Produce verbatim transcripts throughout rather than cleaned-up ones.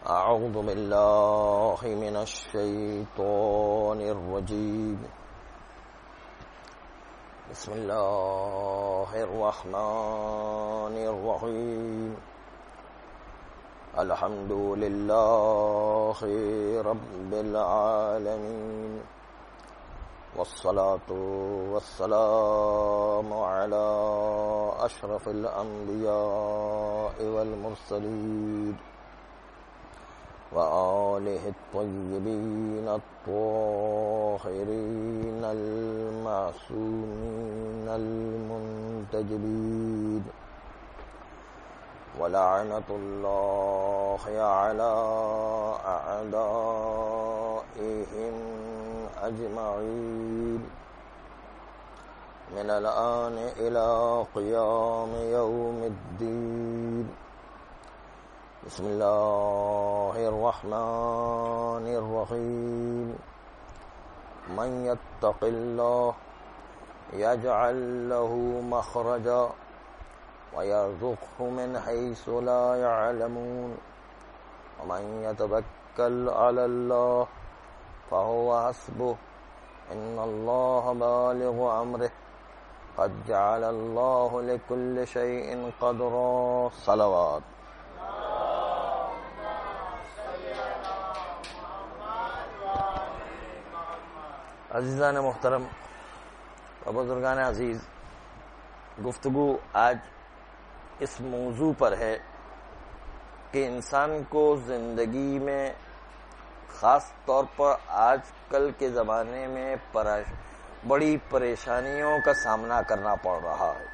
أعوذ بالله من الشيطان الرجيم بسم الله الرحمن الرحيم الحمد لله رب العالمين والصلاة والسلام على أشرف الأنبياء والمرسلين وآله الطيبين الطاهرين المعصومين المنتجبين ولعنة الله على أعدائهم أجمعين من الآن إلى قيام يوم الدين بسم الله الرحمن الرحيم من يتق الله يجعل له مخرجا ويرزقه من حيث لا يعلمون ومن يتوكل على الله فهو حسبه إن الله بالغ أمره قد جعل الله لكل شيء قدرا صلوات عزیزان محترم و بزرگان عزیز، گفتگو آج اس موضوع پر ہے کہ انسان کو زندگی میں خاص طور پر آج کل کے زمانے میں بڑی پریشانیوں کا سامنا کرنا پڑ رہا ہے،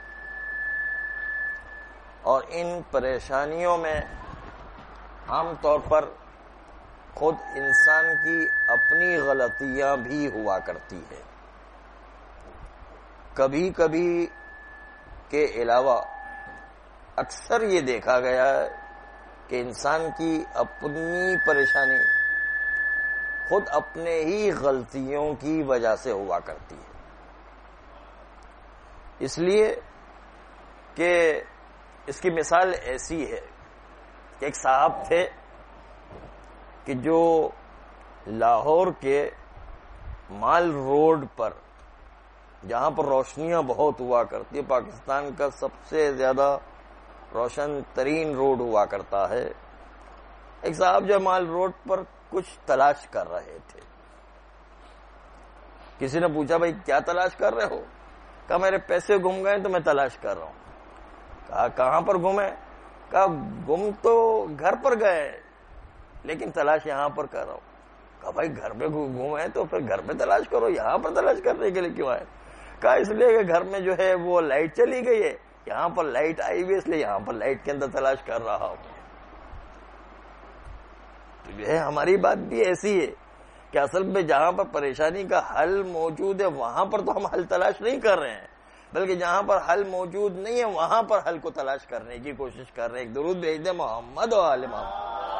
اور ان پریشانیوں میں عام طور پر خود انسان کی اپنی غلطیاں بھی ہوا کرتی ہے۔ کبھی کبھی کے علاوہ اکثر یہ دیکھا گیا ہے کہ انسان کی اپنی پریشانی خود اپنے ہی غلطیوں کی وجہ سے ہوا کرتی ہے، اس لیے کہ اس کی مثال ایسی ہے کہ ایک صاحب تھے کہ جو لاہور کے مال روڈ پر، جہاں پر روشنیاں بہت ہوا کرتی ہے، پاکستان کا سب سے زیادہ روشن ترین روڈ ہوا کرتا ہے، ایک صاحب جو مال روڈ پر کچھ تلاش کر رہے تھے۔ کسی نے پوچھا بھائی کیا تلاش کر رہے ہو؟ کہا میرے پیسے گم گئے تو میں تلاش کر رہا ہوں۔ کہا کہاں پر گمے؟ کہا گم تو گھر پر گئے لیکن تلاش یہاں پر کر رہا ہوں۔ کہا بھائی گھر پہ گم ہے تو پھر گھر پہ تلاش کرو، یہاں پر تلاش کرنے کے لیے کیوں آئے؟ کہا اس لیے کہ گھر میں جو ہے وہ لائٹ چلی گئی ہے، یہاں پر لائٹ آئی ہوئی اس لیے یہاں پر لائٹ کے اندر تلاش کر رہا ہوں۔ تو جو ہے ہماری بات بھی ایسی ہے کہ اصل میں جہاں پر پریشانی کا حل موجود ہے وہاں پر تو ہم حل تلاش نہیں کر رہے ہیں، بلکہ جہاں پر حل موجود نہیں ہے وہاں پر حل کو تلاش کرنے کی کوشش کر رہے ہیں۔ ایک درود بھیج دیں محمد و آل محمد۔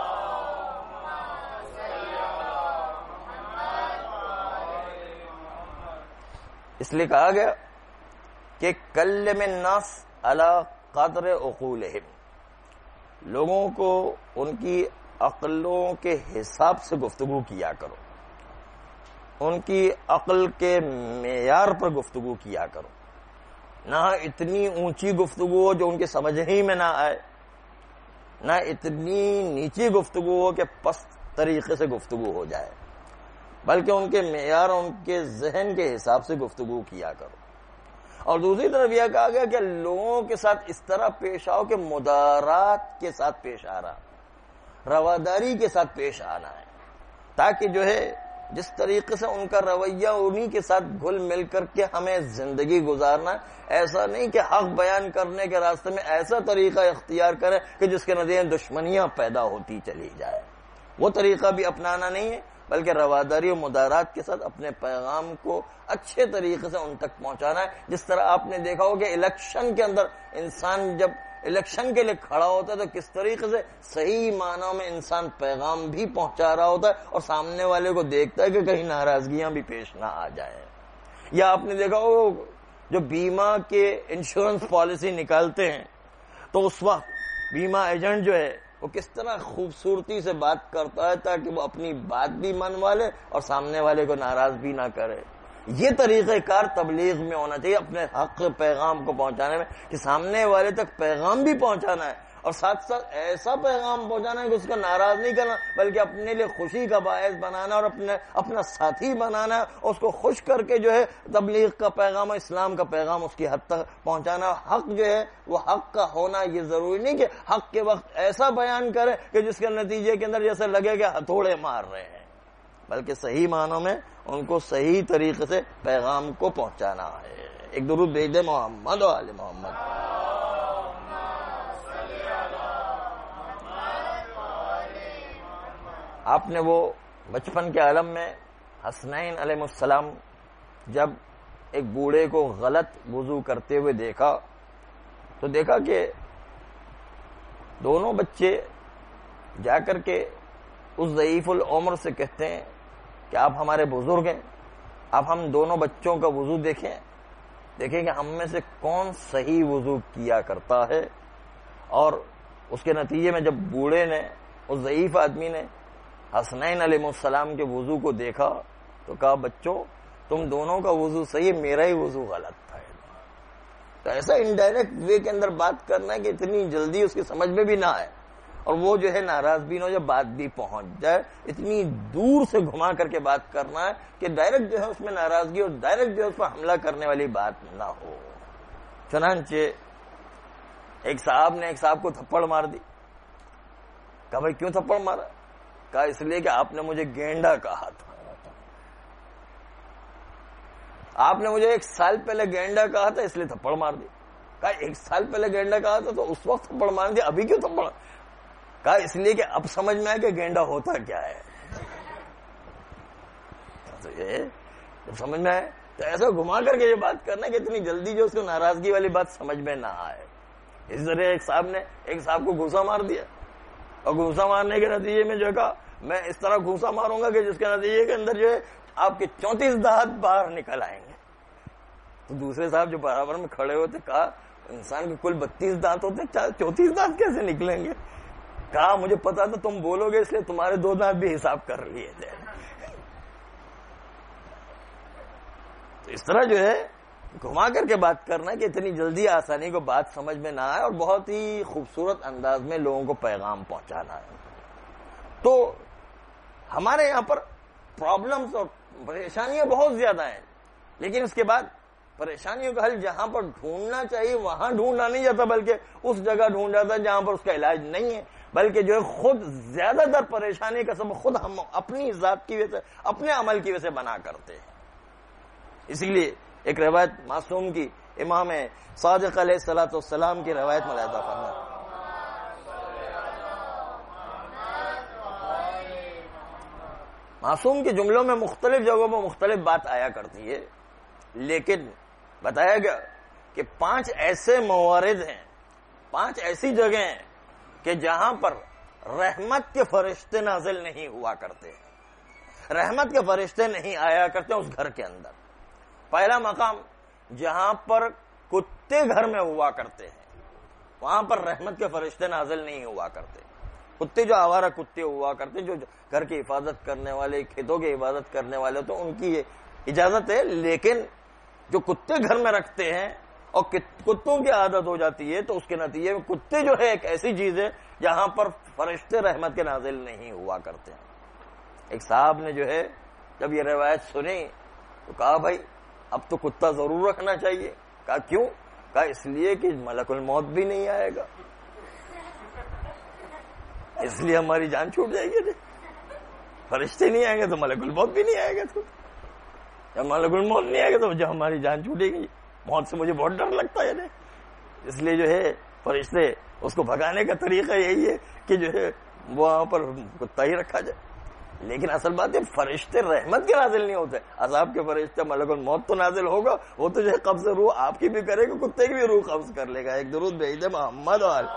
اس لیے کہا گیا کہ کلم الناس علی قدر عقولہم، لوگوں کو ان کی عقلوں کے حساب سے گفتگو کیا کرو، ان کی عقل کے معیار پر گفتگو کیا کرو، نہ اتنی اونچی گفتگو ہو جو ان کی سمجھ ہی میں نہ آئے، نہ اتنی نیچی گفتگو ہو کہ پست طریقے سے گفتگو ہو جائے، بلکہ ان کے معیار ان کے ذہن کے حساب سے گفتگو کیا کرو۔ اور دوسری طرف یہ کہا گیا کہ لوگوں کے ساتھ اس طرح پیش آؤ کہ مدارات کے ساتھ پیش آنا، رواداری کے ساتھ پیش آنا ہے، تاکہ جو ہے جس طریقے سے ان کا رویہ انہی کے ساتھ گھل مل کر کے ہمیں زندگی گزارنا، ایسا نہیں کہ حق بیان کرنے کے راستے میں ایسا طریقہ اختیار کرے کہ جس کے نتیجے میں دشمنیاں پیدا ہوتی چلی جائے، وہ طریقہ بھی اپنانا نہیں ہے، بلکہ رواداری و مدارات کے ساتھ اپنے پیغام کو اچھے طریقے سے ان تک پہنچانا ہے۔ جس طرح آپ نے دیکھا ہو کہ الیکشن کے اندر انسان جب الیکشن کے لیے کھڑا ہوتا ہے تو کس طریقے سے صحیح معنوں میں انسان پیغام بھی پہنچا رہا ہوتا ہے اور سامنے والے کو دیکھتا ہے کہ کہیں ناراضگیاں بھی پیش نہ آ جائیں۔ یا آپ نے دیکھا ہو جو بیمہ کے انشورنس پالیسی نکالتے ہیں تو اس وقت بیمہ ایجنٹ جو ہے وہ کس طرح خوبصورتی سے بات کرتا ہے تاکہ وہ اپنی بات بھی منوا لے اور سامنے والے کو ناراض بھی نہ کرے. یہ طریقہ کار تبلیغ میں ہونا چاہیے، اپنے حق پیغام کو پہنچانے میں، کہ سامنے والے تک پیغام بھی پہنچانا ہے اور ساتھ ساتھ ایسا پیغام پہنچانا ہے کہ اس کو ناراض نہیں کرنا بلکہ اپنے لیے خوشی کا باعث بنانا اور اپنے اپنا ساتھی بنانا اور اس کو خوش کر کے جو ہے تبلیغ کا پیغام اور اسلام کا پیغام اس کی حد تک پہنچانا. حق جو ہے وہ حق کا ہونا یہ ضروری نہیں کہ حق کے وقت ایسا بیان کرے کہ جس کے نتیجے کے اندر جیسے لگے کہ ہتھوڑے مار رہے ہیں، بلکہ صحیح معنوں میں ان کو صحیح طریقے سے پیغام کو پہنچانا ہے. ایک درود بھیج دے محمد و آل محمد. آپ نے وہ بچپن کے عالم میں حسنین علیہ السلام جب ایک بوڑھے کو غلط وضو کرتے ہوئے دیکھا تو دیکھا کہ دونوں بچے جا کر کے اس ضعیف العمر سے کہتے ہیں کہ آپ ہمارے بزرگ ہیں، آپ ہم دونوں بچوں کا وضو دیکھیں دیکھیں کہ ہم میں سے کون صحیح وضو کیا کرتا ہے. اور اس کے نتیجے میں جب بوڑھے نے، اس ضعیف آدمی نے حسنین علیہ السلام کے وضو کو دیکھا تو کہا بچوں تم دونوں کا وضو صحیح ہے، میرا ہی وضو غلط تھا. تو ایسا انڈائریکٹ وے کے اندر بات کرنا ہے کہ اتنی جلدی اس کی سمجھ میں بھی نہ آئے اور وہ جو ہے ناراض بھی نہ ہو، جب بات بھی پہنچ جائے اتنی دور سے گھما کر کے بات کرنا ہے کہ ڈائریکٹ جو ہے اس میں ناراضگی اور ڈائریکٹ جو ہے اس پر حملہ کرنے والی بات نہ ہو. چنانچہ ایک صاحب نے ایک صاحب کو تھپڑ مار دی. کہا بھائی کیوں تھپڑ مارا؟ کہا اس لیے کہ آپ نے مجھے گینڈا کہا تھا. آپ نے مجھے ایک سال پہلے گینڈا کہا تھا اس لیے تھپڑ مار دی. کہا ایک سال پہلے گینڈا کہا تھا تو اس وقت تھپڑ مار دیا، ابھی کیوں تھپڑ؟ کہا اس لیے کہ اب سمجھ میں آیا کہ گینڈا ہوتا کیا ہے. تو یہ جب سمجھ میں آئے تو ایسا گھما کر کے یہ بات کرنا کہ اتنی جلدی جو اس کو ناراضگی والی بات سمجھ میں نہ آئے. اس طرح ایک صاحب نے ایک صاحب کو گھوسا مار دیا اور گھوسا مارنے کے نتیجے میں جو کہا میں اس طرح گھوسا ماروں گا کہ جس کے نتیجے کے اندر جو ہے آپ کے چونتیس دانت باہر نکل آئیں گے. تو دوسرے صاحب جو برابر میں کھڑے ہوتے کہا انسان کے کل بتیس دانت ہوتے چونتیس دانت کیسے نکلیں گے؟ کہا مجھے پتا تھا تم بولو گے اس لیے تمہارے دو دانت بھی حساب کر لیے تھے. تو اس طرح جو ہے گھما کر کے بات کرنا کہ اتنی جلدی آسانی کو بات سمجھ میں نہ آئے اور بہت ہی خوبصورت انداز میں لوگوں کو پیغام پہنچانا ہے. تو ہمارے یہاں پر پرابلمز اور پریشانیاں بہت زیادہ ہیں، لیکن اس کے بعد پریشانیوں کا حل جہاں پر ڈھونڈنا چاہیے وہاں ڈھونڈا نہیں جاتا بلکہ اس جگہ ڈھونڈا جاتا ہے جہاں پر اس کا علاج نہیں ہے، بلکہ جو ہے خود زیادہ تر پریشانی کا سبب خود ہم اپنی ذات کی وجہ سے، اپنے عمل کی وجہ سے بنا کرتے ہیں. اسی لیے ایک روایت معصوم کی، امام صادق علیہ الصلوۃ والسلام کی روایت ملاحظہ فرمائیں. معصوم کے جملوں میں مختلف جگہوں پر مختلف بات آیا کرتی ہے، لیکن بتایا گیا کہ پانچ ایسے موارد ہیں، پانچ ایسی جگہیں ہیں کہ جہاں پر رحمت کے فرشتے نازل نہیں ہوا کرتے، رحمت کے فرشتے نہیں آیا کرتے اس گھر کے اندر. پہلا مقام جہاں پر کتے گھر میں ہوا کرتے ہیں وہاں پر رحمت کے فرشتے نازل نہیں ہوا کرتے. کتے جو آوارہ کتے ہوا کرتے جو گھر کی حفاظت کرنے والے، کھیتوں کی حفاظت کرنے والے، تو ان کی اجازت ہے، لیکن جو کتے گھر میں رکھتے ہیں اور کتوں کی عادت ہو جاتی ہے تو اس کے نتیجے میں کتے جو ہے ایک ایسی چیز ہے جہاں پر فرشتے رحمت کے نازل نہیں ہوا کرتے ہیں. ایک صاحب نے جو ہے جب یہ روایت سنی تو کہا بھائی اب تو کتا ضرور رکھنا چاہیے. کہا کیوں؟ کہا اس لیے کہ ملک الموت بھی نہیں آئے گا، اس لیے ہماری جان چھوٹ جائے گی. فرشتے نہیں آئیں گے تو ملک الموت بھی نہیں آئے گا، تو جب ملک الموت نہیں آئے گا تو جب ہماری جان چھوٹے گی. موت سے مجھے بہت ڈر لگتا ہے، اس لیے جو ہے فرشتے اس کو بھگانے کا طریقہ یہی ہے کہ جو ہے وہاں پر کتا ہی رکھا جائے. لیکن اصل بات ہے فرشتے رحمت کے نازل نہیں ہوتے، عذاب کے فرشتے. ملک الموت تو نازل ہوگا، وہ تو جو ہے قبض روح آپ کی بھی کرے گا، کتے کی بھی روح قبض کر لے گا. ایک درود بھیج دے محمد وال.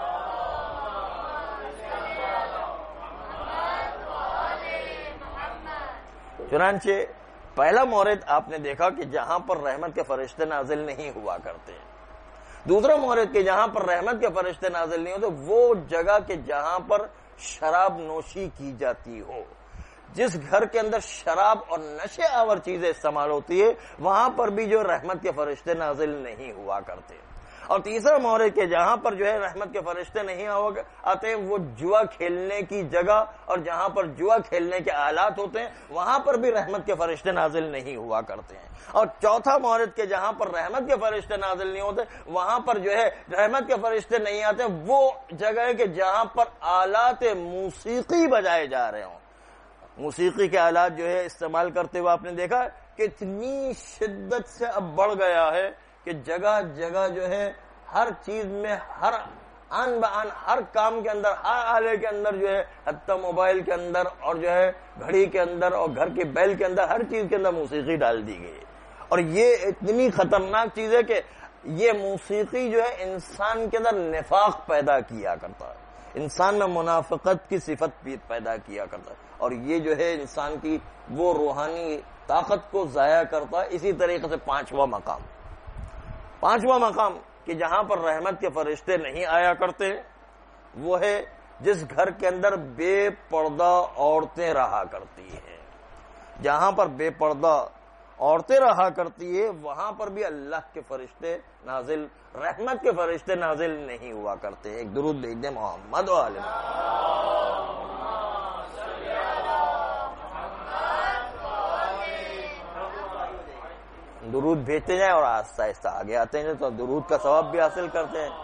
چنانچہ پہلا مورد آپ نے دیکھا کہ جہاں پر رحمت کے فرشتے نازل نہیں ہوا کرتے دوسرا مورد کہ جہاں پر رحمت کے فرشتے نازل نہیں ہوتے وہ جگہ کہ جہاں پر شراب نوشی کی جاتی ہو. جس گھر کے اندر شراب اور نشے آور چیزیں استعمال ہوتی ہے وہاں پر بھی جو رحمت کے فرشتے نازل نہیں ہوا کرتے. اور تیسرا مورد کہ جہاں پر جو ہے رحمت کے فرشتے نہیں آتے ہیں وہ جوا کھیلنے کی جگہ اور جہاں پر جوا کھیلنے کے آلات ہوتے ہیں وہاں پر بھی رحمت کے فرشتے نازل نہیں ہوا کرتے ہیں. اور چوتھا مورد کہ جہاں پر رحمت کے فرشتے نازل نہیں ہوتے وہاں پر جو ہے رحمت کے فرشتے نہیں آتے وہ جگہ ہے کہ جہاں پر آلات موسیقی بجائے جا رہے ہوں. موسیقی کے آلات جو ہے استعمال کرتے ہوئے آپ نے دیکھا کہ اتنی شدت سے اب بڑھ گیا ہے کہ جگہ جگہ جو ہے ہر چیز میں ہر آن بآن ہر کام کے اندر ہر آلے کے اندر جو ہے حتی موبائل کے اندر اور جو ہے گھڑی کے اندر اور گھر کی بیل کے اندر ہر چیز کے اندر موسیقی ڈال دی گئی. اور یہ اتنی خطرناک چیز ہے کہ یہ موسیقی جو ہے انسان کے اندر نفاق پیدا کیا کرتا ہے, انسان میں منافقت کی صفت پیدا کیا کرتا ہے اور یہ جو ہے انسان کی وہ روحانی طاقت کو ضائع کرتا ہے. اسی طریقے سے پانچواں مقام پانچواں مقام کہ جہاں پر رحمت کے فرشتے نہیں آیا کرتے وہ ہے جس گھر کے اندر بے پردہ عورتیں رہا کرتی ہیں. جہاں پر بے پردہ عورتیں رہا کرتی ہے وہاں پر بھی اللہ کے فرشتے نازل رحمت کے فرشتے نازل نہیں ہوا کرتے. ایک درود بھیج دیں محمد و آل درود بھیجتے جائیں اور آہستہ آہستہ آگے آتے ہیں تو درود کا ثواب بھی حاصل کرتے ہیں.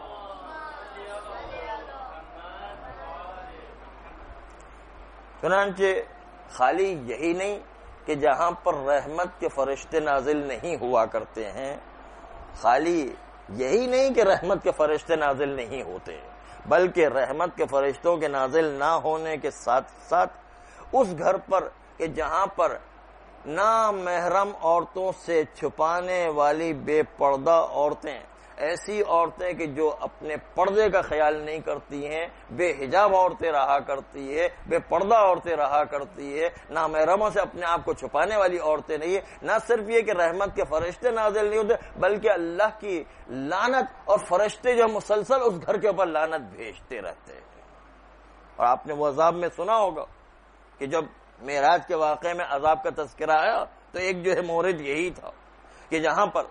چنانچہ خالی یہی نہیں کہ جہاں پر رحمت کے فرشتے نازل نہیں ہوا کرتے ہیں خالی یہی نہیں کہ رحمت کے فرشتے نازل نہیں ہوتے بلکہ رحمت کے فرشتوں کے نازل نہ ہونے کے ساتھ ساتھ اس گھر پر کہ جہاں پر نامحرم عورتوں سے چھپانے والی بے پردہ عورتیں ایسی عورتیں کہ جو اپنے پردے کا خیال نہیں کرتی ہیں بے حجاب عورتیں رہا کرتی ہے بے پردہ عورتیں رہا کرتی ہے نامحرموں سے اپنے آپ کو چھپانے والی عورتیں نہیں ہے. نہ صرف یہ کہ رحمت کے فرشتے نازل نہیں ہوتے بلکہ اللہ کی لعنت اور فرشتے جو مسلسل اس گھر کے اوپر لعنت بھیجتے رہتے ہیں. اور آپ نے وہ عذاب میں سنا ہوگا کہ جب معراج کے واقعے میں عذاب کا تذکرہ آیا تو ایک جو ہے مورد یہی تھا کہ جہاں پر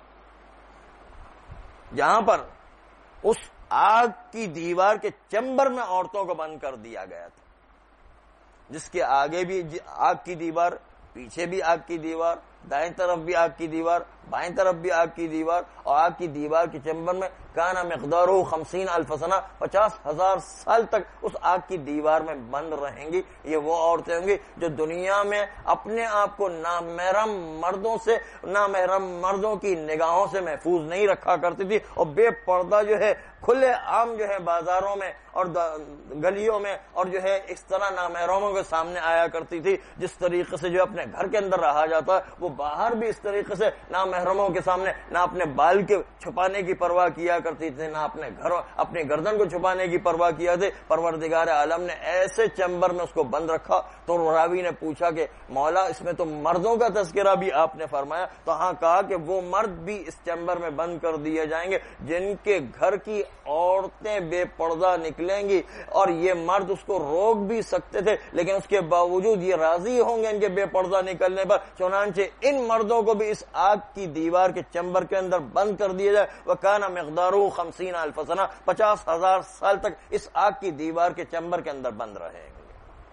جہاں پر اس آگ کی دیوار کے چیمبر میں عورتوں کو بند کر دیا گیا تھا جس کے آگے بھی آگ کی دیوار پیچھے بھی آگ کی دیوار دائیں طرف بھی آگ کی دیوار بائیں طرف بھی آگ کی دیوار اور آگ کی دیوار کے چیمبر میں کانا مقدارہ خمسین الف سنہ پچاس ہزار سال تک اس آگ کی دیوار میں بند رہیں گی. یہ وہ عورتیں ہوں گی جو دنیا میں اپنے آپ کو نامحرم مردوں سے نامحرم مردوں کی نگاہوں سے محفوظ نہیں رکھا کرتی تھی اور بے پردہ جو ہے کھلے عام جو ہے بازاروں میں اور گلیوں میں اور جو ہے اس طرح نامحرموں کے سامنے آیا کرتی تھی. جس طریقے سے جو اپنے گھر کے اندر رہا جاتا ہے وہ باہر بھی اس طریقے سے نامحرموں کے سامنے نہ اپنے بال کے چھپانے کی پرواہ کیا کرتی تھی نہ اپنے گھر اپنے گردن کو چھپانے کی پرواہ کیا تھے. پروردگار عالم نے ایسے چیمبر میں اس کو بند رکھا تو راوی نے پوچھا کہ مولا اس میں تو مردوں کا تذکرہ بھی آپ نے فرمایا تو ہاں کہا کہ وہ مرد بھی اس چیمبر میں بند کر دیے جائیں گے جن کے گھر کی عورتیں بے پردہ نکلیں گی اور یہ مرد اس کو روک بھی سکتے تھے لیکن اس کے باوجود یہ راضی ہوں گے ان کے بے پردہ نکلنے پر. چنانچہ ان مردوں کو بھی اس آگ کی دیوار کے چیمبر کے اندر بند کر دیا جائے. وَكَانَ مِقْدَارُهُ خَمْسِينَ أَلْفَ سَنَةٍ پچاس ہزار سال تک اس آگ کی دیوار کے چیمبر کے اندر بند رہیں گے.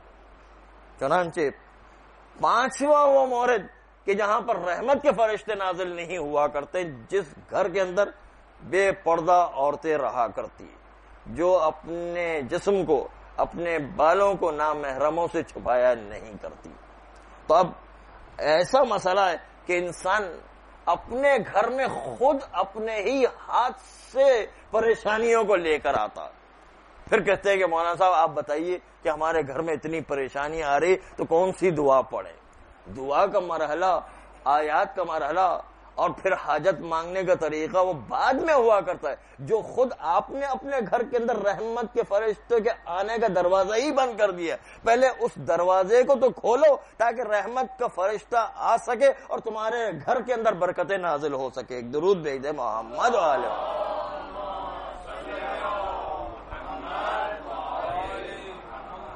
چنانچہ پانچواں وہ مورد کہ جہاں پر رحمت کے فرشتے نازل نہیں ہوا کرتے جس گھر کے اندر بے پردہ عورتیں رہا کرتی جو اپنے جسم کو اپنے بالوں کو نامحرموں سے چھپایا نہیں کرتی. تو اب ایسا مسئلہ ہے کہ انسان اپنے گھر میں خود اپنے ہی ہاتھ سے پریشانیوں کو لے کر آتا پھر کہتے ہیں کہ مولانا صاحب آپ بتائیے کہ ہمارے گھر میں اتنی پریشانی آ رہی تو کون سی دعا پڑھیں. دعا کا مرحلہ آیات کا مرحلہ اور پھر حاجت مانگنے کا طریقہ وہ بعد میں ہوا کرتا ہے. جو خود آپ نے اپنے گھر کے اندر رحمت کے فرشتے کے آنے کا دروازہ ہی بند کر دیا پہلے اس دروازے کو تو کھولو تاکہ رحمت کا فرشتہ آ سکے اور تمہارے گھر کے اندر برکتیں نازل ہو سکے. ایک درود بھیج دے محمد علیہ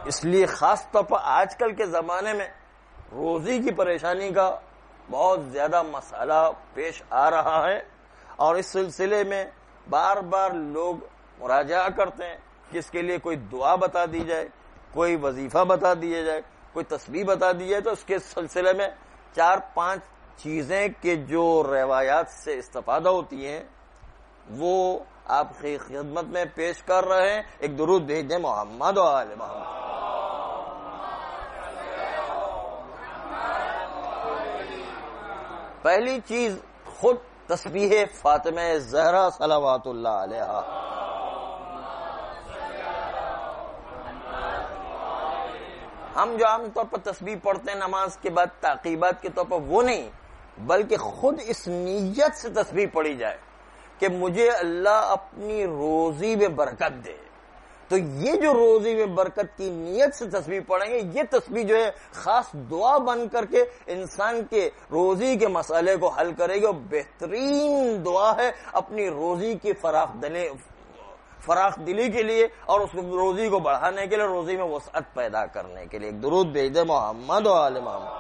اس لیے خاص طور پر آج کل کے زمانے میں روزی کی پریشانی کا بہت زیادہ مسئلہ پیش آ رہا ہے، اور اس سلسلے میں بار بار لوگ مراجعہ کرتے ہیں کہ اس کے لیے کوئی دعا بتا دی جائے، کوئی وظیفہ بتا دیا جائے، کوئی تسبیح بتا دی جائے۔ تو اس کے سلسلے میں چار پانچ چیزیں کہ جو روایات سے استفادہ ہوتی ہیں وہ آپ کی خدمت میں پیش کر رہے ہیں۔ ایک درود بھیجیں محمد و آل محمد۔ پہلی چیز خود تسبیح فاطمہ زہرا صلوات اللہ علیہا۔ ہم جو عام طور پر تسبیح پڑھتے ہیں نماز کے بعد تعقیبات کے طور پر، وہ نہیں، بلکہ خود اس نیت سے تسبیح پڑھی جائے کہ مجھے اللہ اپنی روزی میں برکت دے۔ تو یہ جو روزی میں برکت کی نیت سے تسبیح پڑھیں گے، یہ تسبیح جو ہے خاص دعا بن کر کے انسان کے روزی کے مسئلے کو حل کرے گی، اور بہترین دعا ہے اپنی روزی کی فراخ دلی فراخ دلی کے لیے، اور اس روزی کو بڑھانے کے لیے، روزی میں وسعت پیدا کرنے کے لیے۔ ایک درود بھیج دے محمد و آل محمد۔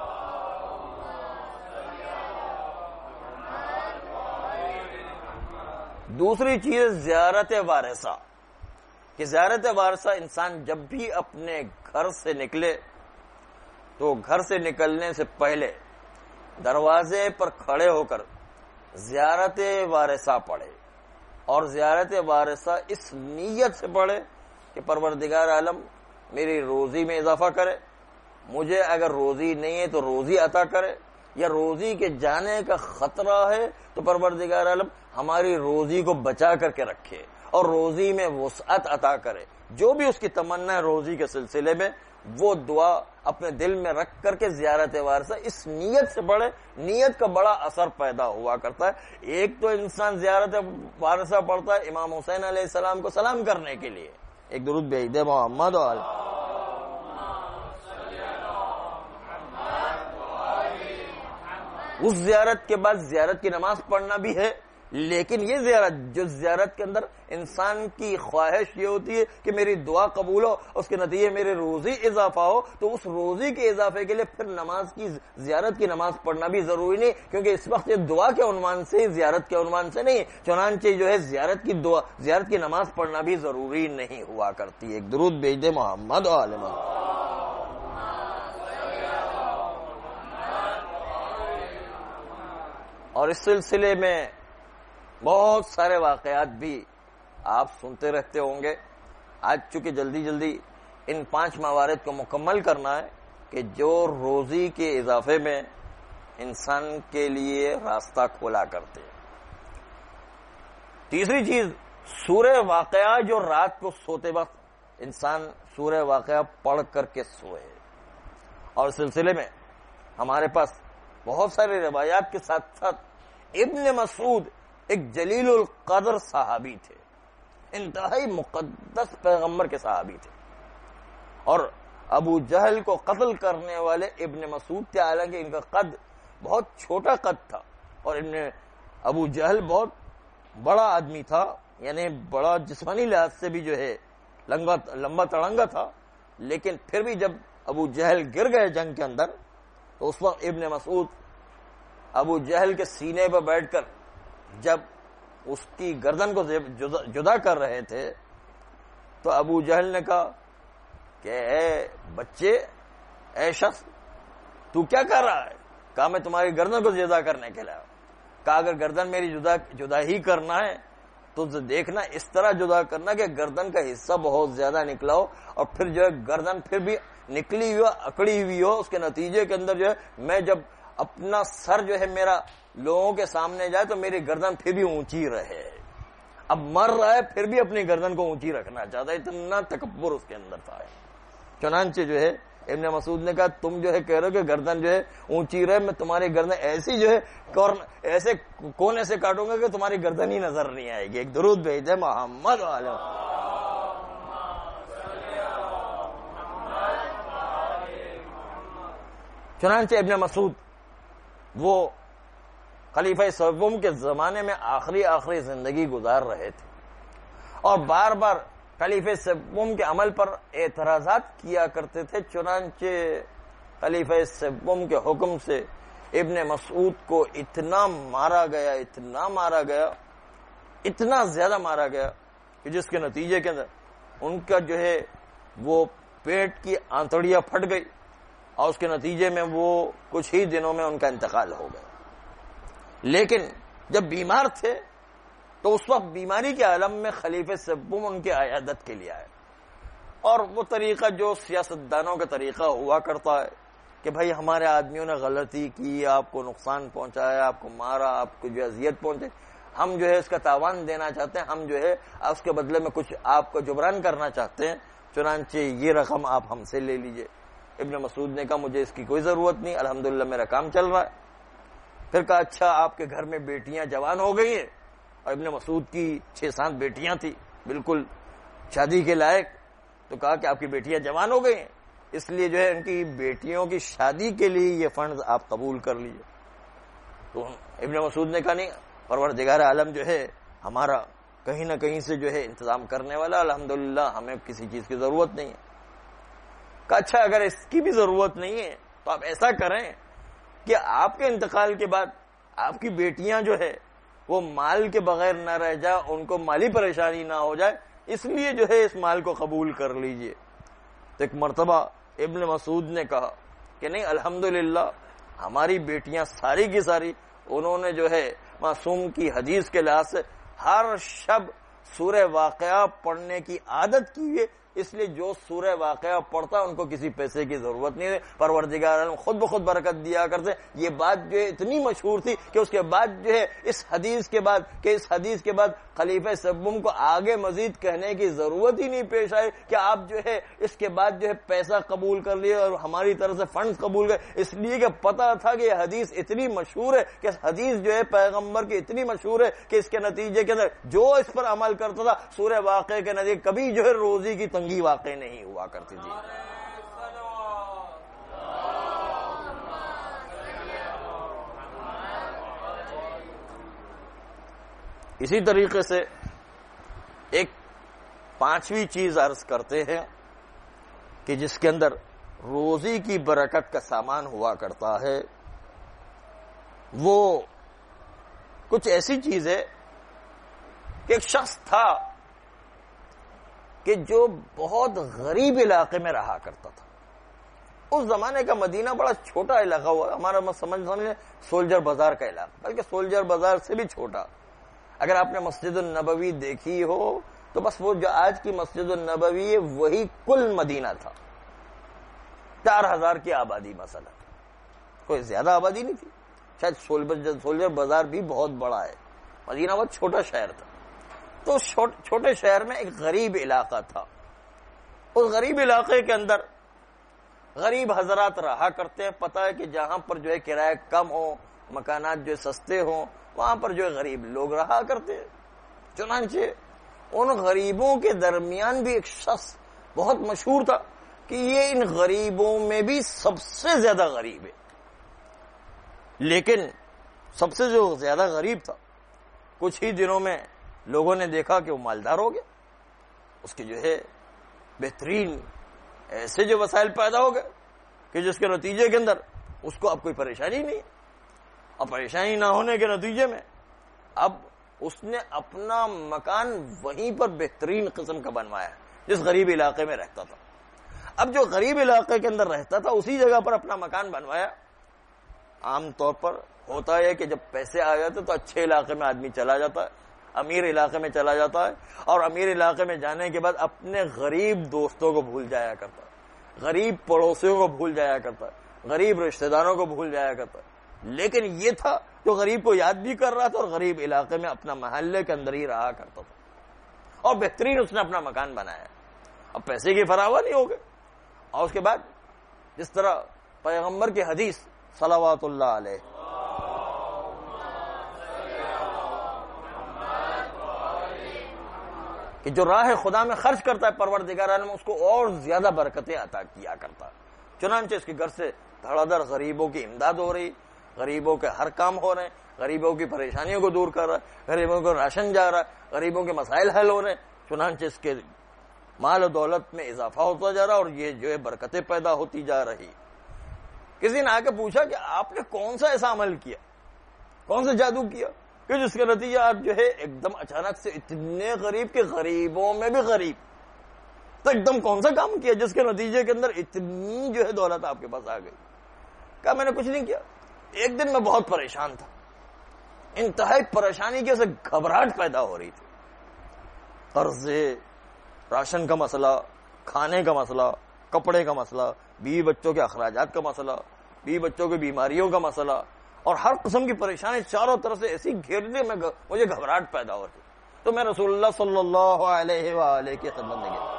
دوسری چیز زیارت وارثہ، کہ زیارت وارثہ انسان جب بھی اپنے گھر سے نکلے تو گھر سے نکلنے سے پہلے دروازے پر کھڑے ہو کر زیارت وارثہ پڑھے، اور زیارت وارثہ اس نیت سے پڑھے کہ پروردگار عالم میری روزی میں اضافہ کرے، مجھے اگر روزی نہیں ہے تو روزی عطا کرے، یا روزی کے جانے کا خطرہ ہے تو پروردگار عالم ہماری روزی کو بچا کر کے رکھے اور روزی میں وسعت عطا کرے۔ جو بھی اس کی تمنا ہے روزی کے سلسلے میں، وہ دعا اپنے دل میں رکھ کر کے زیارت وارثہ اس نیت سے پڑھے۔ نیت کا بڑا اثر پیدا ہوا کرتا ہے۔ ایک تو انسان زیارت وارثہ پڑھتا ہے امام حسین علیہ السلام کو سلام کرنے کے لیے، ایک درود بھیج دے محمد و آل۔ اس زیارت کے بعد زیارت کی نماز پڑھنا بھی ہے، لیکن یہ زیارت جو زیارت کے اندر انسان کی خواہش یہ ہوتی ہے کہ میری دعا قبول ہو، اس کے نتیجے میرے روزی اضافہ ہو، تو اس روزی کے اضافے کے لیے پھر نماز کی زیارت کی نماز پڑھنا بھی ضروری نہیں، کیونکہ اس وقت یہ دعا کے عنوان سے، زیارت کے عنوان سے نہیں، چنانچہ جو ہے زیارت کی دعا زیارت کی نماز پڑھنا بھی ضروری نہیں ہوا کرتی۔ ایک درود بھیج دے محمد و آل محمد۔ اور اس سلسلے میں بہت سارے واقعات بھی آپ سنتے رہتے ہوں گے۔ آج چونکہ جلدی جلدی ان پانچ موارد کو مکمل کرنا ہے کہ جو روزی کے اضافے میں انسان کے لیے راستہ کھولا کرتے ہیں۔ تیسری چیز سورہ واقعہ، جو رات کو سوتے وقت انسان سورہ واقعہ پڑھ کر کے سوئے۔ اور اس سلسلے میں ہمارے پاس بہت سارے روایات کے ساتھ ساتھ ابن مسعود ایک جلیل القدر صحابی تھے، انتہائی مقدس پیغمبر کے صحابی تھے، اور ابو جہل کو قتل کرنے والے ابن مسعود تھے، حالانکہ ان کا قد بہت چھوٹا قد تھا، اور ابن ابو جہل بہت بڑا آدمی تھا، یعنی بڑا جسمانی لحاظ سے بھی جو ہے لمبا لمبا تڑنگا تھا، لیکن پھر بھی جب ابو جہل گر گئے جنگ کے اندر تو اس وقت ابن مسعود ابو جہل کے سینے پر بیٹھ کر جب اس کی گردن کو جدا کر رہے تھے تو ابو جہل نے کہا کہ اے بچے، اے شخص، تو کیا کر رہا ہے؟ کہا میں تمہاری گردن کو جدا کرنے کے لیے۔ کہا اگر گردن میری جدا جدا ہی کرنا ہے تو دیکھنا اس طرح جدا کرنا کہ گردن کا حصہ بہت زیادہ نکلا ہو، اور پھر جو ہے گردن پھر بھی نکلی ہوئی ہو، اکڑی ہوئی ہو، اس کے نتیجے کے اندر جو ہے میں جب اپنا سر جو ہے میرا لوگوں کے سامنے جائے تو میری گردن پھر بھی اونچی رہے۔ اب مر رہا ہے پھر بھی اپنی گردن کو اونچی رکھنا چاہتا ہے، اتنا تکبر اس کے اندر تھا۔ چنانچہ جو ہے ابن مسعود نے کہا تم جو ہے کہہ رہے ہو کہ گردن جو ہے اونچی رہے، میں تمہاری گردن ایسی جو ہے ایسے کونے سے کاٹوں گا کہ تمہاری گردن ہی نظر نہیں آئے گی۔ ایک درود بھیج دے محمد علیہ۔ چنانچہ ابن مسعود وہ خلیفہ سوم کے زمانے میں آخری آخری زندگی گزار رہے تھے، اور بار بار خلیفہ سوم کے عمل پر اعتراضات کیا کرتے تھے، چنانچہ خلیفہ سوم کے حکم سے ابن مسعود کو اتنا مارا گیا اتنا مارا گیا اتنا زیادہ مارا گیا کہ جس کے نتیجے کے اندر ان کا جو ہے وہ پیٹ کی آنتڑیاں پھٹ گئی اور اس کے نتیجے میں وہ کچھ ہی دنوں میں ان کا انتقال ہو گیا۔ لیکن جب بیمار تھے تو اس وقت بیماری کے عالم میں خلیفہ سوم ان کی عیادت کے لیے آئے، اور وہ طریقہ جو سیاستدانوں کا طریقہ ہوا کرتا ہے کہ بھائی ہمارے آدمیوں نے غلطی کی، آپ کو نقصان پہنچایا، آپ کو مارا، آپ کو جو اذیت پہنچے، ہم جو ہے اس کا تاوان دینا چاہتے ہیں، ہم جو ہے اس کے بدلے میں کچھ آپ کو جبران کرنا چاہتے ہیں، چنانچہ یہ رقم آپ ہم سے لے لیجئے۔ ابن مسعود نے کہا مجھے اس کی کوئی ضرورت نہیں، الحمدللہ میرا کام چل رہا ہے۔ پھر کہا اچھا آپ کے گھر میں بیٹیاں جوان ہو گئی ہیں، اور ابن مسعود کی چھ سات بیٹیاں تھیں بالکل شادی کے لائق، تو کہا کہ آپ کی بیٹیاں جوان ہو گئی ہیں، اس لیے جو ہے ان کی بیٹیوں کی شادی کے لیے یہ فنڈز آپ قبول کر لیجئے۔ تو ابن مسعود نے کہا نہیں، پروردگار عالم جو ہے ہمارا کہیں نہ کہیں سے جو ہے انتظام کرنے والا، الحمدللہ ہمیں کسی چیز کی ضرورت نہیں ہے۔ کہا اچھا اگر اس کی بھی ضرورت نہیں ہے تو آپ ایسا کریں کہ آپ کے انتقال کے بعد آپ کی بیٹیاں جو ہے وہ مال کے بغیر نہ رہ جائے، ان کو مالی پریشانی نہ ہو جائے، اس لیے جو ہے اس مال کو قبول کر لیجئے۔ تو ایک مرتبہ ابن مسعود نے کہا کہ نہیں، الحمدللہ ہماری بیٹیاں ساری کی ساری انہوں نے جو ہے معصوم کی حدیث کے لحاظ سے ہر شب سورہ واقعہ پڑھنے کی عادت کی ہے، اس لیے جو سورہ واقعہ پڑھتا ان کو کسی پیسے کی ضرورت نہیں ہے، پروردگار عالم خود بخود برکت دیا کرتے۔ یہ بات جو ہے اتنی مشہور تھی کہ اس کے بعد جو ہے اس حدیث کے بعد کہ اس حدیث کے بعد خلیفہ سوم کو آگے مزید کہنے کی ضرورت ہی نہیں پیش آئی کہ آپ جو ہے اس کے بعد جو ہے پیسہ قبول کر لیے اور ہماری طرف سے فنڈز قبول کر، اس لیے کہ پتا تھا کہ یہ حدیث اتنی مشہور ہے کہ حدیث جو ہے پیغمبر کی اتنی مشہور ہے کہ اس کے نتیجے کے اندر جو اس پر عمل کرتا تھا سورہ واقعہ کے نتیجے کبھی جو ہے روزی کی تنگی واقع نہیں ہوا کرتی تھی۔ اسی طریقے سے ایک پانچویں چیز عرض کرتے ہیں کہ جس کے اندر روزی کی برکت کا سامان ہوا کرتا ہے، وہ کچھ ایسی چیز ہے کہ ایک شخص تھا کہ جو بہت غریب علاقے میں رہا کرتا تھا۔ اس زمانے کا مدینہ بڑا چھوٹا علاقہ ہوا، ہمارا سمجھ سمجھ سولجر بازار کا علاقہ، بلکہ سولجر بازار سے بھی چھوٹا۔ اگر آپ نے مسجد النبوی دیکھی ہو تو بس وہ جو آج کی مسجد النبوی ہے وہی کل مدینہ تھا، چار ہزار کی آبادی مثلا، کوئی زیادہ آبادی نہیں تھی۔ شاید سولجر بازار بھی بہت بڑا ہے، مدینہ بہت چھوٹا شہر تھا۔ تو چھوٹے شہر میں ایک غریب علاقہ تھا، اس غریب علاقے کے اندر غریب حضرات رہا کرتے ہیں۔ پتہ ہے کہ جہاں پر جو ہے کرایہ کم ہو، مکانات جو سستے ہوں، وہاں پر جو ہے غریب لوگ رہا کرتے ہیں۔ چنانچہ ان غریبوں کے درمیان بھی ایک شخص بہت مشہور تھا کہ یہ ان غریبوں میں بھی سب سے زیادہ غریب ہے، لیکن سب سے جو زیادہ غریب تھا کچھ ہی دنوں میں لوگوں نے دیکھا کہ وہ مالدار ہو گیا، اس کے جو ہے بہترین ایسے جو وسائل پیدا ہو گئے کہ جس کے نتیجے کے اندر اس کو اب کوئی پریشانی نہیں ہے۔ اب پریشانی نہ ہونے کے نتیجے میں اب اس نے اپنا مکان وہیں پر بہترین قسم کا بنوایا جس غریب علاقے میں رہتا تھا۔ اب جو غریب علاقے کے اندر رہتا تھا اسی جگہ پر اپنا مکان بنوایا۔ عام طور پر ہوتا ہے کہ جب پیسے آ جاتے تو اچھے علاقے میں آدمی چلا جاتا ہے، امیر علاقے میں چلا جاتا ہے، اور امیر علاقے میں جانے کے بعد اپنے غریب دوستوں کو بھول جایا کرتا ہے، غریب پڑوسیوں کو بھول جایا کرتا ہے، غریب رشتہ داروں کو بھول جایا کرتا ہے۔ لیکن یہ تھا جو غریب کو یاد بھی کر رہا تھا اور غریب علاقے میں اپنا محلے کے اندر ہی رہا کرتا تھا، اور بہترین اس نے اپنا مکان بنایا۔ اب پیسے کی فراوانی ہو گئی، اور اس کے بعد جس طرح پیغمبر کی حدیث صلوات اللہ علیہ کہ جو راہ خدا میں خرچ کرتا ہے پروردگار عالم اس کو اور زیادہ برکتیں عطا کیا کرتا ہے۔ چنانچہ اس کے گھر سے دھڑا دھڑ غریبوں کی امداد ہو رہی، غریبوں کے ہر کام ہو رہے ہیں، غریبوں کی پریشانیوں کو دور کر رہا ہے، غریبوں کو راشن جا رہا ہے، غریبوں کے مسائل حل ہو رہے ہیں۔ چنانچہ اس کے مال و دولت میں اضافہ ہوتا جا رہا اور یہ جو ہے برکتیں پیدا ہوتی جا رہی. کسی نے آ کے پوچھا کہ آپ نے کون سا ایسا عمل کیا, کون سا جادو کیا کہ جس کا نتیجہ آپ جو ہے ایک دم اچانک سے اتنے غریب کے غریبوں میں بھی غریب, تو ایک دم کون سا کام کیا جس کے نتیجے کے اندر اتنی جو ہے دولت آپ کے پاس آ گئی؟ کہا میں نے کچھ نہیں کیا, ایک دن میں بہت پریشان تھا, انتہائی پریشانی کی وجہ سے گھبراہٹ پیدا ہو رہی تھی, قرضے, راشن کا مسئلہ, کھانے کا مسئلہ, کپڑے کا مسئلہ, بیوی بچوں کے اخراجات کا مسئلہ, بیوی بچوں کی بیماریوں کا مسئلہ, اور ہر قسم کی پریشانی چاروں طرف سے ایسی گھیرنے میں مجھے گھبراہٹ پیدا ہو رہی. تو میں رسول اللہ صلی اللہ علیہ وآلہ کی خدمت میں گیا.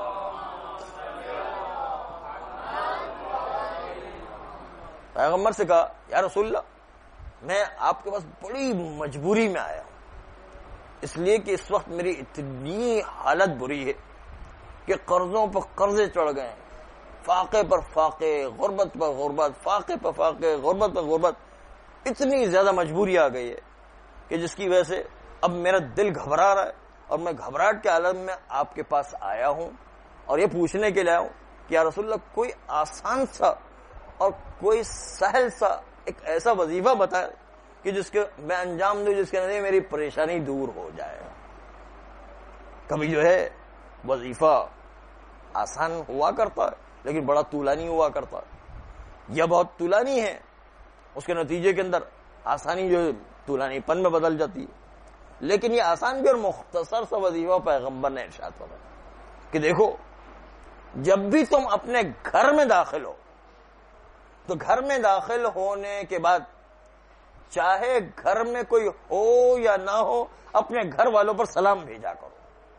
پیغمبر سے کہا یا رسول اللہ میں آپ کے پاس بڑی مجبوری میں آیا ہوں, اس لیے کہ اس وقت میری اتنی حالت بری ہے کہ قرضوں پر قرضے چڑھ گئے, فاقے پر فاقے, غربت پر غربت, فاقے پر فاقے, غربت پر غربت, اتنی زیادہ مجبوری آ گئی ہے کہ جس کی وجہ سے اب میرا دل گھبرا رہا ہے, اور میں گھبراہٹ کے عالم میں آپ کے پاس آیا ہوں اور یہ پوچھنے کے لیے آیا ہوں کہ یا رسول اللہ کوئی آسان سا اور کوئی سہل سا ایک ایسا وظیفہ بتائے کہ جس کے میں انجام دوں, جس کے نتیجے میری پریشانی دور ہو جائے. کبھی جو ہے وظیفہ آسان ہوا کرتا ہے لیکن بڑا طولانی ہوا کرتا ہے, یا بہت طولانی ہے اس کے نتیجے کے اندر آسانی جو طولانی پن میں بدل جاتی ہے. لیکن یہ آسان بھی اور مختصر سا وظیفہ پیغمبر نے ارشاد فرمایا کہ دیکھو جب بھی تم اپنے گھر میں داخل ہو تو گھر میں داخل ہونے کے بعد چاہے گھر میں کوئی ہو یا نہ ہو اپنے گھر والوں پر سلام بھیجا کرو,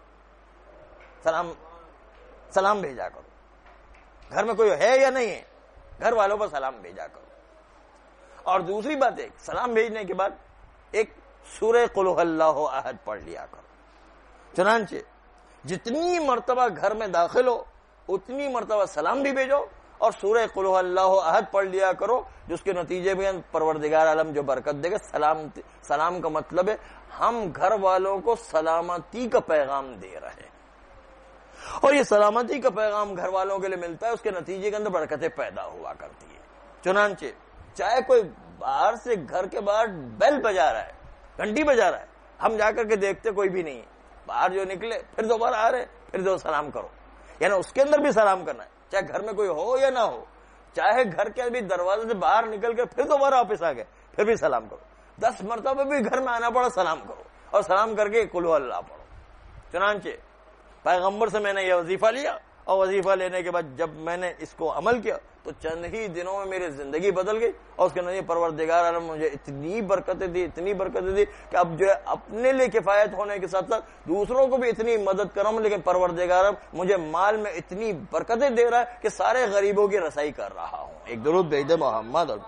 سلام سلام بھیجا کرو. گھر میں کوئی ہے یا نہیں ہے گھر والوں پر سلام بھیجا کرو. اور دوسری بات ہے سلام بھیجنے کے بعد ایک سورہ قل هو اللہ احد پڑھ لیا کرو. چنانچہ جتنی مرتبہ گھر میں داخل ہو اتنی مرتبہ سلام بھی بھیجو اور سورہ قل هو اللہ احد پڑھ لیا کرو, جس کے نتیجے میں پروردگار عالم جو برکت دے گا. سلام سلام کا مطلب ہے ہم گھر والوں کو سلامتی کا پیغام دے رہے ہیں, اور یہ سلامتی کا پیغام گھر والوں کے لیے ملتا ہے, اس کے نتیجے کے اندر برکتیں پیدا ہوا کرتی ہے. چنانچہ چاہے کوئی باہر سے گھر کے باہر بیل بجا رہا ہے, گھنٹی بجا رہا ہے, ہم جا کر کے دیکھتے کوئی بھی نہیں ہے, باہر جو نکلے پھر دوبارہ آ رہے پھر دو سلام کرو, یعنی اس کے اندر بھی سلام کرنا ہے, چاہے گھر میں کوئی ہو یا نہ ہو. چاہے گھر کے بھی دروازے سے باہر نکل کے پھر دوبارہ واپس آ گئے پھر بھی سلام کرو. دس مرتبہ بھی گھر میں آنا پڑا سلام کرو, اور سلام کر کے قل هو اللہ پڑھو. چنانچہ پیغمبر سے میں نے یہ وظیفہ لیا, اور وظیفہ لینے کے بعد جب میں نے اس کو عمل کیا تو چند ہی دنوں میں میری زندگی بدل گئی, اور اس کے نتیجے پروردگار عالم مجھے اتنی برکتیں دی اتنی برکتیں دی کہ اب جو ہے اپنے لیے کفایت ہونے کے ساتھ ساتھ دوسروں کو بھی اتنی مدد کر رہا ہوں, لیکن پروردگار عالم مجھے مال میں اتنی برکتیں دے رہا ہے کہ سارے غریبوں کی رسائی کر رہا ہوں. ایک درود بھیج دے محمد. اور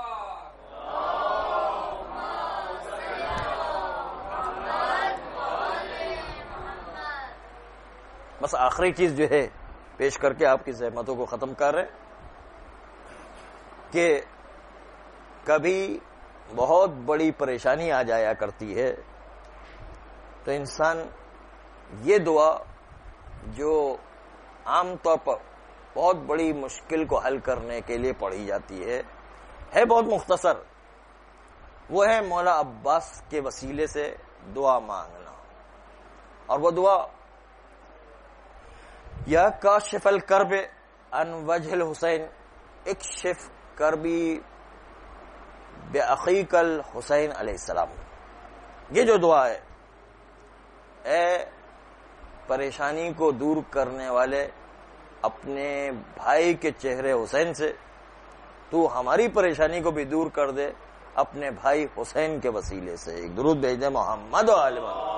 بس آخری چیز جو ہے پیش کر کے آپ کی زحمتوں کو ختم کر رہے کہ کبھی بہت بڑی پریشانی آ جایا کرتی ہے تو انسان یہ دعا جو عام طور پر بہت بڑی مشکل کو حل کرنے کے لیے پڑھی جاتی ہے ہے بہت مختصر, وہ ہے مولا عباس کے وسیلے سے دعا مانگنا. اور وہ دعا یا کاشف الکرب عن وجہ الحسین اکشف کربی باخیک الحسین علیہ السلام. یہ جو دعا ہے, اے پریشانی کو دور کرنے والے اپنے بھائی کے چہرے حسین سے تو ہماری پریشانی کو بھی دور کر دے اپنے بھائی حسین کے وسیلے سے. ایک درود بھیج دے محمد و آل محمد.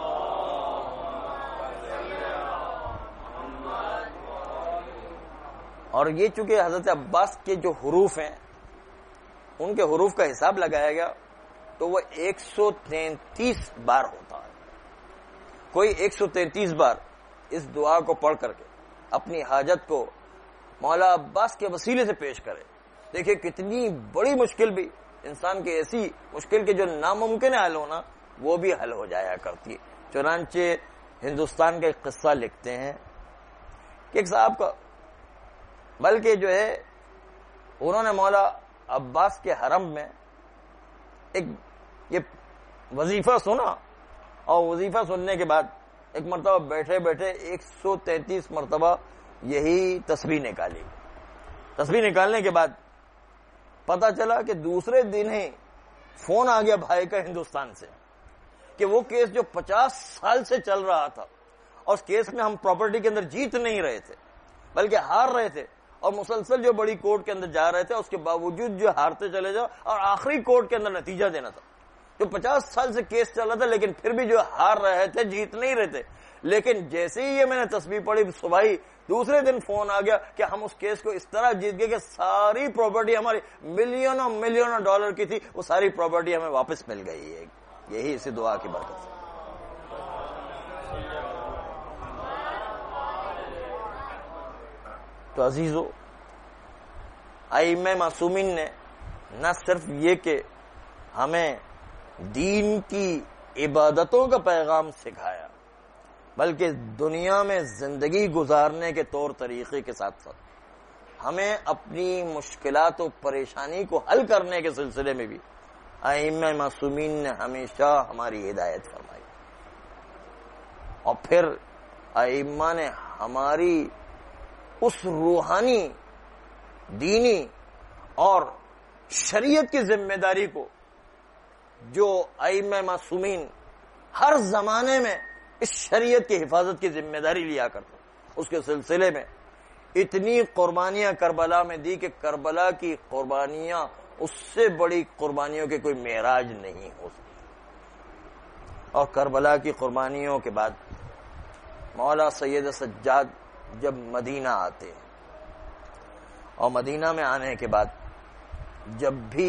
اور یہ چونکہ حضرت عباس کے جو حروف ہیں ان کے حروف کا حساب لگایا گیا تو وہ ایک سو تینتیس بار ہوتا ہے. کوئی ایک سو تینتیس بار اس دعا کو پڑھ کر کے اپنی حاجت کو مولا عباس کے وسیلے سے پیش کرے. دیکھیں کتنی بڑی مشکل بھی انسان کی ایسی مشکل کے جو ناممکن حل ہونا وہ بھی حل ہو جایا کرتی ہے. چنانچہ ہندوستان کا ایک قصہ لکھتے ہیں کہ ایک صاحب کا، بلکہ جو ہے انہوں نے مولا عباس کے حرم میں ایک یہ وظیفہ سنا، اور وظیفہ سننے کے بعد ایک مرتبہ بیٹھے بیٹھے ایک سو تینتیس مرتبہ یہی تسبیح نکالی۔ تسبیح نکالنے کے بعد پتا چلا کہ دوسرے دن ہی فون آ گیا بھائی کا ہندوستان سے کہ وہ کیس جو پچاس سال سے چل رہا تھا، اور اس کیس میں ہم پراپرٹی کے اندر جیت نہیں رہے تھے بلکہ ہار رہے تھے، اور مسلسل جو بڑی کورٹ کے اندر جا رہے تھے، اس کے باوجود جو ہارتے چلے جاؤ اور آخری کورٹ کے اندر نتیجہ دینا تھا، جو پچاس سال سے کیس چل رہا تھا لیکن پھر بھی جو ہار رہے تھے، جیت نہیں رہے تھے۔ لیکن جیسے ہی یہ میں نے تسبیح پڑھی صبح ہی دوسرے دن فون آ گیا کہ ہم اس کیس کو اس طرح جیت گئے کہ ساری پراپرٹی ہماری ملینوں ملینوں ڈالر کی تھی، وہ ساری پراپرٹی ہمیں واپس مل گئی ہے، یہی اسی دعا کی برکت سے۔ تو عزیزو، ائمہ معصومین نے نہ صرف یہ کہ ہمیں دین کی عبادتوں کا پیغام سکھایا، بلکہ دنیا میں زندگی گزارنے کے طور طریقے کے ساتھ ساتھ ہمیں اپنی مشکلات و پریشانی کو حل کرنے کے سلسلے میں بھی ائمہ معصومین نے ہمیشہ ہماری ہدایت فرمائی، اور پھر ائمہ نے ہماری اس روحانی، دینی اور شریعت کی ذمہ داری کو جو ائمہ معصومین ہر زمانے میں اس شریعت کی حفاظت کی ذمہ داری لیا کرتے، اس کے سلسلے میں اتنی قربانیاں کربلا میں دی کہ کربلا کی قربانیاں اس سے بڑی قربانیوں کے کوئی معراج نہیں ہو سکتی۔ اور کربلا کی قربانیوں کے بعد مولا سید سجاد جب مدینہ آتے ہیں، اور مدینہ میں آنے کے بعد جب بھی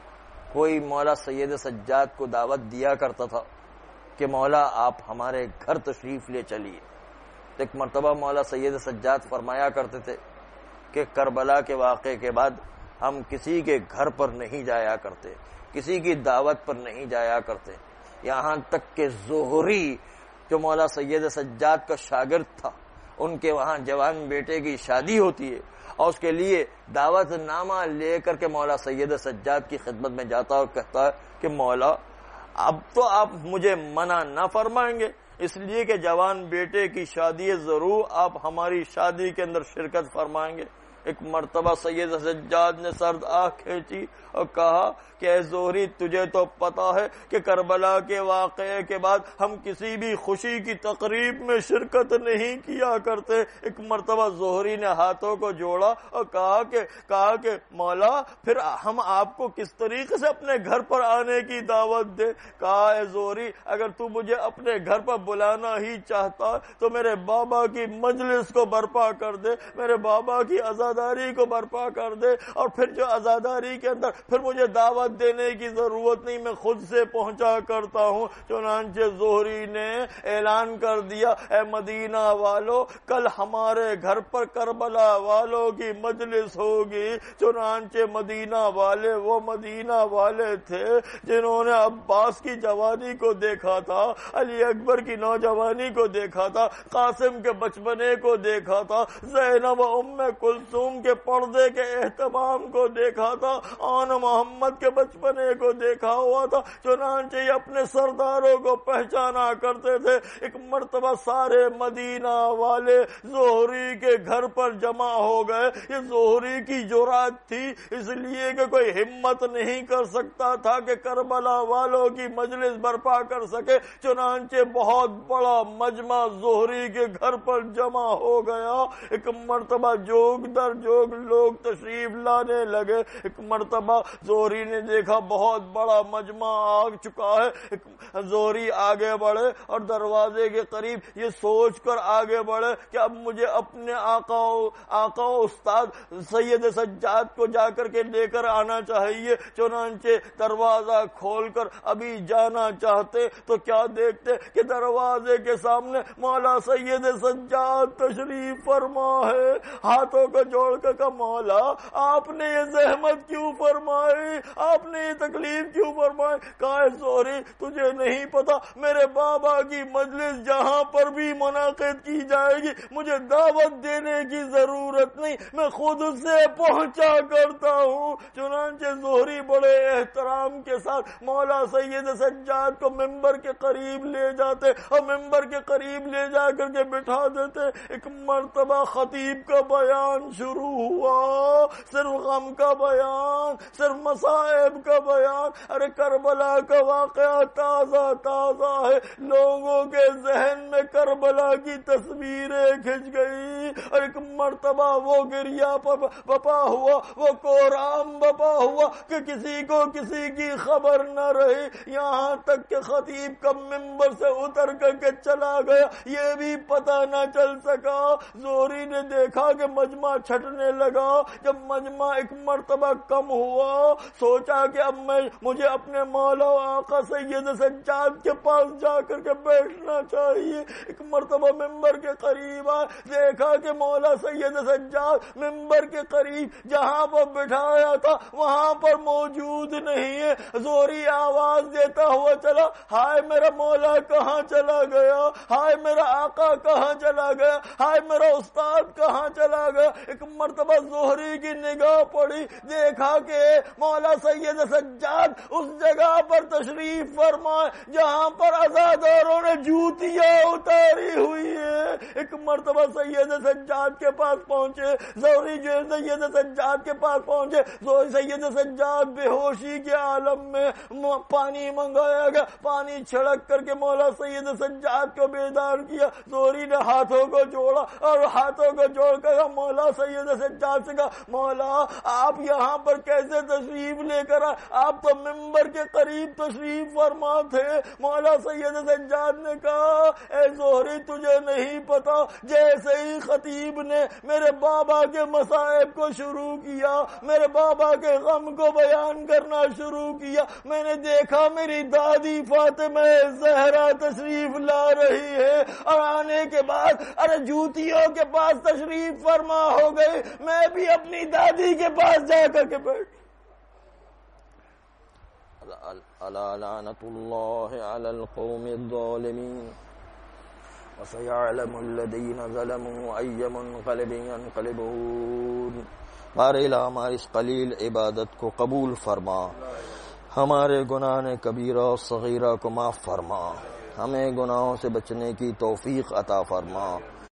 کوئی مولا سید سجاد کو دعوت دیا کرتا تھا کہ مولا آپ ہمارے گھر تشریف لے چلیے، تو ایک مرتبہ مولا سید سجاد فرمایا کرتے تھے کہ کربلا کے واقعے کے بعد ہم کسی کے گھر پر نہیں جایا کرتے، کسی کی دعوت پر نہیں جایا کرتے، یہاں تک کہ زہری جو مولا سید سجاد کا شاگرد تھا، ان کے وہاں جوان بیٹے کی شادی ہوتی ہے، اور اس کے لیے دعوت نامہ لے کر کے مولا سید سجاد کی خدمت میں جاتا اور کہتا ہے کہ مولا اب تو آپ مجھے منع نہ فرمائیں گے، اس لیے کہ جوان بیٹے کی شادی ہے، ضرور آپ ہماری شادی کے اندر شرکت فرمائیں گے۔ ایک مرتبہ سید سجاد نے سرد آنکھ کھینچی اور کہا کہ اے زہری، تجھے تو پتا ہے کہ کربلا کے واقعے کے بعد ہم کسی بھی خوشی کی تقریب میں شرکت نہیں کیا کرتے۔ ایک مرتبہ زہری نے ہاتھوں کو جوڑا اور کہا کہ کہا کہ مولا پھر ہم آپ کو کس طریقے سے اپنے گھر پر آنے کی دعوت دے؟ کہا اے زہری، اگر تو مجھے اپنے گھر پر بلانا ہی چاہتا تو میرے بابا کی مجلس کو برپا کر دے، میرے بابا کی عزاداری کو برپا کر دے، اور پھر جو عزاداری کے اندر پھر مجھے دعوت دینے کی ضرورت نہیں، میں خود سے پہنچا کرتا ہوں۔ چنانچہ زہری نے اعلان کر دیا، اے مدینہ والو، کل ہمارے گھر پر کربلا والوں کی مجلس ہوگی۔ چنانچہ مدینہ والے وہ مدینہ والے تھے جنہوں نے عباس کی جوانی کو دیکھا تھا، علی اکبر کی نوجوانی کو دیکھا تھا، قاسم کے بچپنے کو دیکھا تھا، زینب و ام کلثوم کے پردے کے اہتمام کو دیکھا تھا، آن محمد کے بچپنے کو دیکھا ہوا تھا۔ چنانچہ یہ اپنے سرداروں کو پہچانا کرتے تھے۔ ایک مرتبہ سارے مدینہ والے زہری کے گھر پر جمع ہو گئے۔ یہ زہری کی جرات تھی، اس لیے کہ کوئی ہمت نہیں کر سکتا تھا کہ کربلا والوں کی مجلس برپا کر سکے۔ چنانچہ بہت بڑا مجمع زہری کے گھر پر جمع ہو گیا۔ ایک مرتبہ جوگ در جوگ لوگ تشریف لانے لگے۔ ایک مرتبہ زہری نے دیکھا بہت بڑا مجمع آ چکا ہے۔ زہری آگے بڑھے اور دروازے کے قریب یہ سوچ کر آگے بڑھے کہ اب مجھے اپنے آقا آقا استاد سید سجاد کو جا کر کے لے کر آنا چاہیے۔ چنانچہ دروازہ کھول کر ابھی جانا چاہتے تو کیا دیکھتے کہ دروازے کے سامنے مولا سید سجاد تشریف فرما ہے۔ ہاتھوں کو جوڑ دوڑ کر کہا مولا آپ نے یہ زحمت کیوں فرمائی، آپ نے یہ تکلیف کیوں فرمائی؟ کہا زہری تجھے نہیں پتا میرے بابا کی مجلس جہاں پر بھی منعقد کی جائے گی مجھے دعوت دینے کی ضرورت نہیں، میں خود سے پہنچا کرتا ہوں۔ چنانچہ زہری بڑے احترام کے ساتھ مولا سید سجاد کو ممبر کے قریب لے جاتے اور ممبر کے قریب لے جا کر کے بٹھا دیتے۔ ایک مرتبہ خطیب کا بیان شروع ہوا، صرف غم کا بیان، صرف مصائب کا بیان۔ ارے کربلا کا واقعہ تازہ تازہ ہے، لوگوں کے ذہن میں کربلا کی تصویریں کھنچ گئی، اور ایک مرتبہ وہ گریا بپا ہوا، وہ کوہرام بپا ہوا کہ کسی کو کسی کی خبر نہ رہی، یہاں تک کہ خطیب کا ممبر سے اتر کر کے چلا گیا، یہ بھی پتہ نہ چل سکا۔ زہری نے دیکھا کہ مجمع چھٹنے لگا، جب مجمع ایک مرتبہ کم ہوا سوچا کہ اب میں مجھے اپنے مولا و آقا سید سجاد کے پاس جا کر کے بیٹھنا چاہیے۔ ایک مرتبہ ممبر کے قریب آئے، دیکھا کہ مولا سید سجاد ممبر کے قریب جہاں پر بٹھایا تھا وہاں پر موجود نہیں ہے۔ زہری آواز دیتا ہوا چلا، ہائے میرا مولا کہاں چلا گیا، ہائے میرا آقا کہاں چلا گیا، ہائے میرا استاد کہاں چلا گیا۔ ایک مرتبہ زہری کی نگاہ پڑی، دیکھا کہ مولا سید سجاد اس جگہ پر تشریف فرمائے جہاں پر عزاداروں نے جوتیاں اتاری ہوئی ہے۔ ایک مرتبہ سید سجاد کے پاس پہنچے، زہری جو سید سجاد کے پاس پہنچے، سید سجاد بے ہوشی کے عالم میں، پانی منگایا گیا، پانی چھڑک کر کے مولا سید سجاد کو بیدار کیا۔ زہری نے ہاتھوں کو جوڑا اور ہاتھوں کو جوڑ کر مولا سید سجاد سے کہا مولا آپ یہاں پر کیسے تشریف لے کر آئے، آپ تو ممبر کے قریب تشریف فرما تھے۔ مولا سید سجاد نے کہا اے زہری تجھے نہیں پتا، جیسے ہی خطیب نے میرے بابا کے مصائب کو شروع کیا، میرے بابا کے غم کو بیان کرنا شروع کیا، میں نے دیکھا میری دادی فاطمہ زہرا تشریف لا رہی ہے، اور آنے کے بعد ارے جوتیوں کے پاس تشریف فرما ہو گئی، میں بھی اپنی دادی کے پاس جا کر کے بیٹھ۔ الا لعنت اللہ علی القوم الظالمین وسيعلم الذين ظلموا أي منقلب ينقلبون۔ بار الہ ہماری اس قلیل عبادت کو قبول فرما، ہمارے گناہ کبیرہ و صغیرہ کو معاف فرما، ہمیں گناہوں سے بچنے کی توفیق عطا فرما۔